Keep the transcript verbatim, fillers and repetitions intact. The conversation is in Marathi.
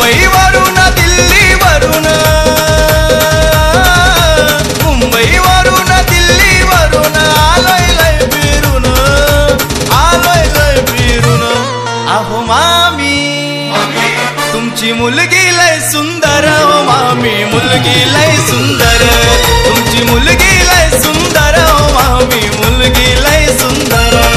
मुंबई वरून दिल्ली वरून मुंबई वरून दिल्ली वरून आलोय लय फिरून आलोय लय फिरून अहो मामी तुमची मुलगी लय सुंदर ओ मामी मुलगी लय सुंदर तुमची मुलगी लय सुंदर ओ मामी मुलगी लय सुंदर